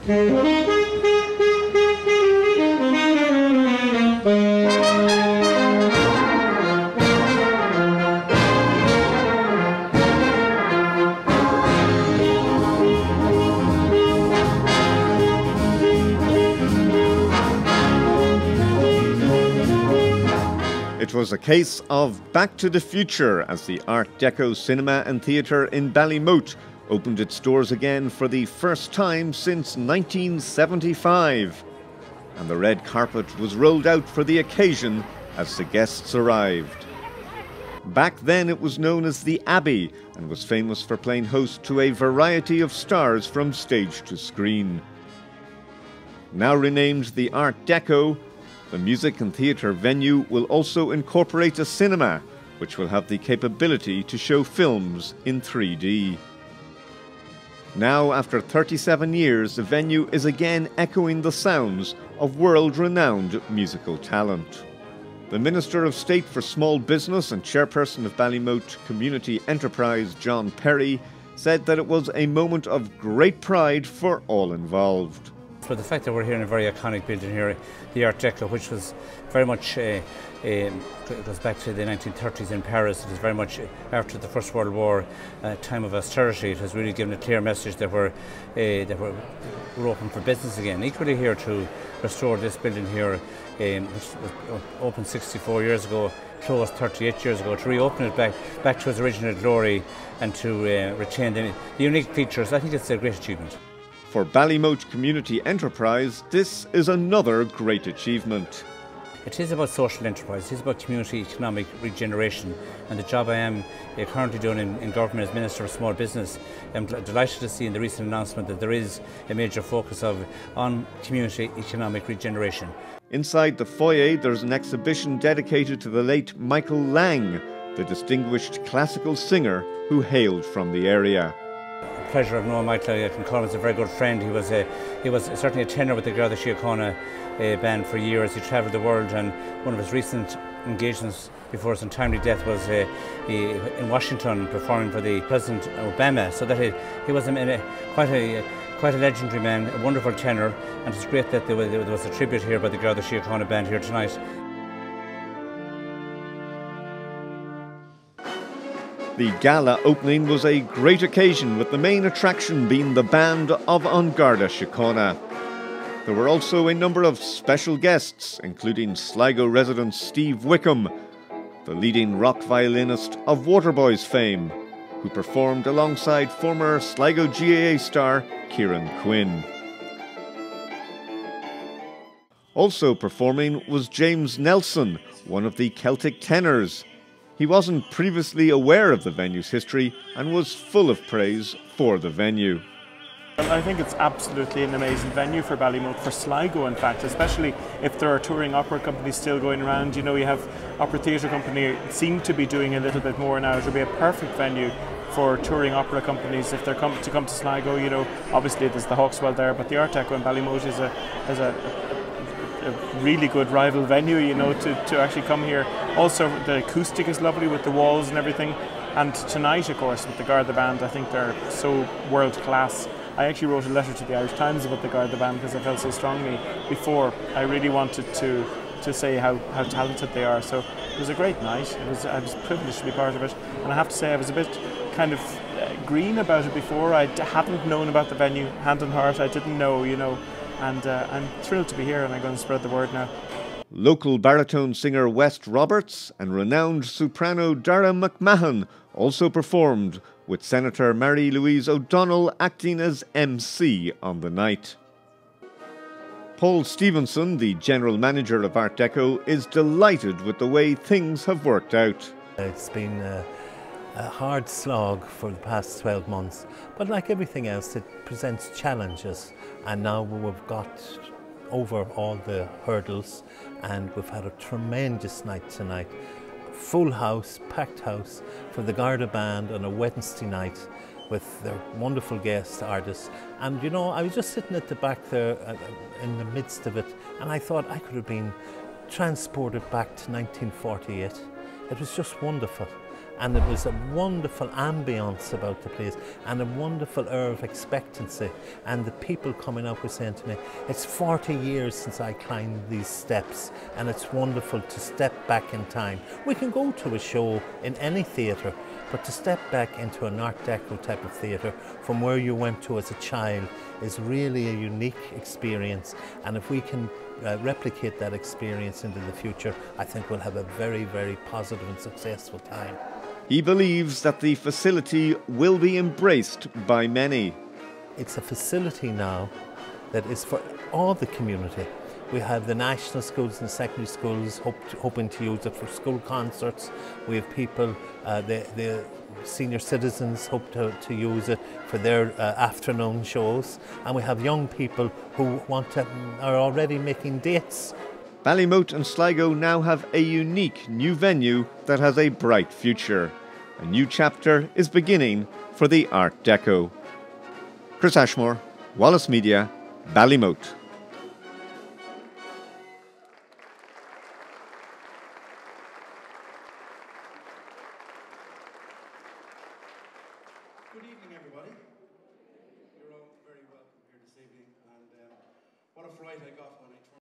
It was a case of back to the future as the Art Deco Cinema and Theatre in Ballymote opened its doors again for the first time since 1975. And the red carpet was rolled out for the occasion as the guests arrived. Back then it was known as the Abbey and was famous for playing host to a variety of stars from stage to screen. Now renamed the Art Deco, the music and theatre venue will also incorporate a cinema, which will have the capability to show films in 3D. Now, after 37 years, the venue is again echoing the sounds of world-renowned musical talent. The Minister of State for Small Business and Chairperson of Ballymote Community Enterprise, John Perry, said that it was a moment of great pride for all involved. For the fact that we're here in a very iconic building here, the Art Deco, which was very much, it goes back to the 1930s in Paris. It was very much after the First World War, a time of austerity. It has really given a clear message that we're open for business again. Equally here to restore this building here, which was opened 64 years ago, closed 38 years ago, to reopen it back to its original glory and to retain the unique features. I think it's a great achievement. For Ballymote Community Enterprise, this is another great achievement. It is about social enterprise, it is about community economic regeneration, and the job I am currently doing in government as Minister of Small Business. I'm delighted to see in the recent announcement that there is a major focus on community economic regeneration. Inside the foyer there's an exhibition dedicated to the late Michael Lang, the distinguished classical singer who hailed from the area. Pleasure of knowing Michael. I can call him as a very good friend. He was certainly a tenor with the Garda Síochána band for years. He travelled the world, and one of his recent engagements before his untimely death was in Washington performing for the President Obama. So that he was quite a legendary man, a wonderful tenor, and it's great that there was a tribute here by the Garda Síochána band here tonight. The gala opening was a great occasion, with the main attraction being the band of An Garda Síochána. There were also a number of special guests, including Sligo resident Steve Wickham, the leading rock violinist of Waterboys fame, who performed alongside former Sligo GAA star Kieran Quinn. Also performing was James Nelson, one of the Celtic tenors. He wasn't previously aware of the venue's history and was full of praise for the venue. I think it's absolutely an amazing venue for Ballymote, for Sligo in fact, especially if there are touring opera companies still going around. You know, you have Opera Theatre Company seem to be doing a little bit more now. It would be a perfect venue for touring opera companies if they're to come to Sligo. You know, obviously there's the Hawkswell there, but the Art Deco in Ballymote is a really good rival venue, you know, to actually come here. Also, the acoustic is lovely with the walls and everything. And tonight, of course, with the Garda Band, I think they're so world class. I actually wrote a letter to the Irish Times about the Garda Band because I felt so strongly before. I really wanted to say how talented they are. So it was a great night. I was privileged to be part of it. And I have to say, I was a bit kind of green about it before. I hadn't known about the venue, hand on heart. I didn't know, you know. And I'm thrilled to be here, and I'm going to spread the word now. Local baritone singer West Roberts and renowned soprano Dara McMahon also performed, with Senator Mary Louise O'Donnell acting as MC on the night. Paul Stevenson, the general manager of Art Deco, is delighted with the way things have worked out. It's been a hard slog for the past 12 months, but like everything else, it presents challenges, and now we've got over all the hurdles, and we've had a tremendous night tonight. Full house, packed house for the Garda Band on a Wednesday night with their wonderful guest artists. And you know, I was just sitting at the back there in the midst of it, and I thought I could have been transported back to 1948. It was just wonderful. and it was a wonderful ambience about the place and a wonderful air of expectancy, and the people coming up were saying to me, it's 40 years since I climbed these steps and it's wonderful to step back in time. We can go to a show in any theatre, but to step back into an Art Deco type of theatre from where you went to as a child is really a unique experience, and if we can replicate that experience into the future, I think we'll have a very, very positive and successful time. He believes that the facility will be embraced by many. It's a facility now that is for all the community. We have the national schools and secondary schools hoping to use it for school concerts. We have people, the senior citizens hope to use it for their afternoon shows. And we have young people who are already making dates. Ballymote and Sligo now have a unique new venue that has a bright future. A new chapter is beginning for the Art Deco. Chris Ashmore, Wallace Media, Ballymote. Good evening, everybody. You're all very welcome here this evening, and what a fright I got when I